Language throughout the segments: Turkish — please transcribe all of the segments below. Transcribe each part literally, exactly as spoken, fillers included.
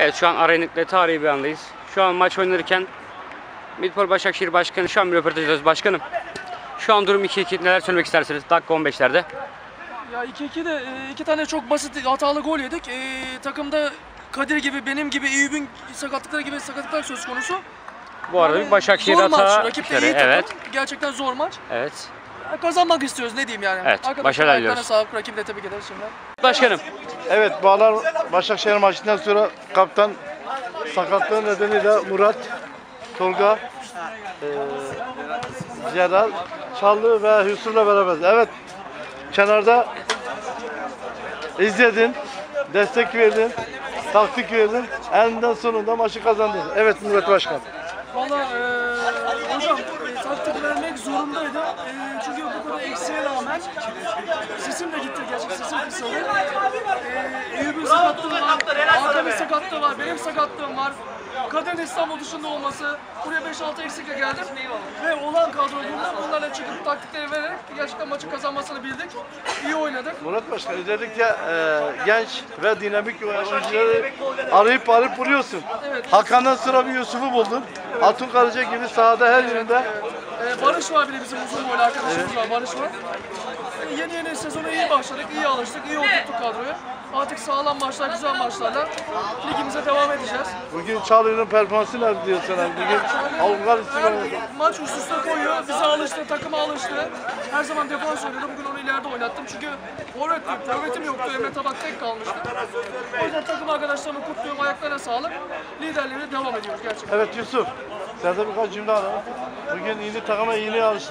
Evet, şu an Arenik'le tarihi bir andayız. Şu an maç oynanırken Midpol Başakşehir Başkanı şu an bir röportaj ediyoruz. Başkanım, şu an durum iki iki, neler söylemek istersiniz dakika on beşlerde? Ya iki ikide iki tane çok basit hatalı gol yedik. E, takımda Kadir gibi, benim gibi, Eyüp'ün sakatlıkları gibi sakatlıklar söz konusu. Bu arada yani bir Başakşehir zor hata maç, rakip de iyi takım. Evet. Gerçekten zor maç. Evet. Yani kazanmak istiyoruz, ne diyeyim yani. Evet, başarılar diliyoruz. Sağlık, rakibi de tebrik ederiz şimdi. Başkanım. Evet, Bağlar Başakşehir maçından sonra kaptan sakatlığı nedeniyle Murat, Tolga, e, Celal, Çallı ve Hüsnü'yle beraber. Evet, kenarda izledin, destek verdin, taktik verdin, eninde sonunda maçı kazandın. Evet Murat Başkan. Valla e, hocam e, taktik vermek zorundaydım. E, çünkü bu kadar eksiğe rağmen sesim de gitti, gerçekten sesim kısaldı. E, Eyüp'ün sakatlığı var, Hakan'ın sakatlığı var, benim sakatlığım var. Kader'in İstanbul dışında olması, buraya beş altı eksikle geldim ve olan kadroyla bunlarla çıkıp taktikleri vererek gerçekten maçı kazanmasını bildik. İyi oynadık. Murat Başkan, özellikle e, genç ve dinamik oyuncuları arayıp arayıp buluyorsun. Evet. Hakan'dan sonra bir Yusuf'u buldun. Atun Karaca gibi sahada her yerinde. Ee, Barış var, bir de bizim uzun boylu arkadaşımız var, Barış var. Ee, yeni yeni sezona iyi başladık, iyi alıştık, iyi oturttuk kadroyu. Artık sağlam maçlar, güzel maçlarla ligimize devam edeceğiz. Bugün Çağlayan'ın performansı ne diyorsun? Bugün Avrupa Her maç üst üste koyuyor, bize alıştı, takıma alıştı. Her zaman defans oynadı, bugün onu ileride oynattım çünkü forvet yok, forvetim yoktu, Emre Tabak tek kalmıştı. O yüzden takım arkadaşlarımı kutluyorum, ayaklarına sağlık. Liderliğine devam ediyoruz gerçekten. Evet Yusuf, sen de birkaç cümle alalım. Bugün yeni takıma yeni alıştı.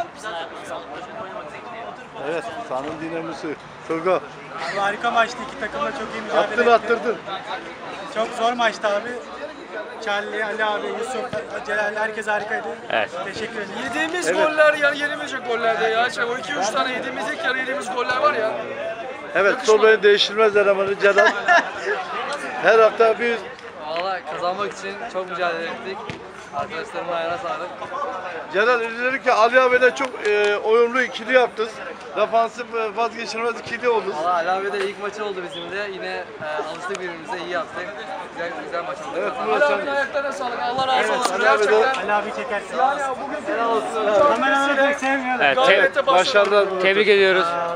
Evet, sahanın dinamisi. Tolga. Abi harika maçtı. İki takımla çok iyi mücadele Attın etti. attırdın. Çok zor maçtı abi. Charlie, Ali abi, Yusuf, Celal herkes harikaydı. Evet. Teşekkür ederim. Yediğimiz Evet. goller yani yenilmeyecek gollerde ya. İşte o iki üç tane yediğimiz ilk yarı yediğimiz goller var ya. Evet, sol beni değiştirmez elemanı Celal. Her hafta bir Valla kazanmak için çok mücadele ettik. Arkadaşlarımın ayağına sağlık. Celal özellikle Ali abiyle çok e, oyunlu ikili yaptınız. Defansif e, vazgeçilmez ikili oldu. Valla Ali abi de ilk maçı oldu bizim de. Yine e, alıştık birbirimize, iyi yaptık. Güzel güzel maç oldu. Evet, Ali Murat abinin sen. ayaklarına sağlık. Allah razı olsun. Ali abi de- Gerçekten. Ali abi çekersin. Yani bugün Helal olsun. Kameraları pek sevmiyorlar. Evet, te- galibiyete başladık. Başarılar Murat. tebrik ediyoruz.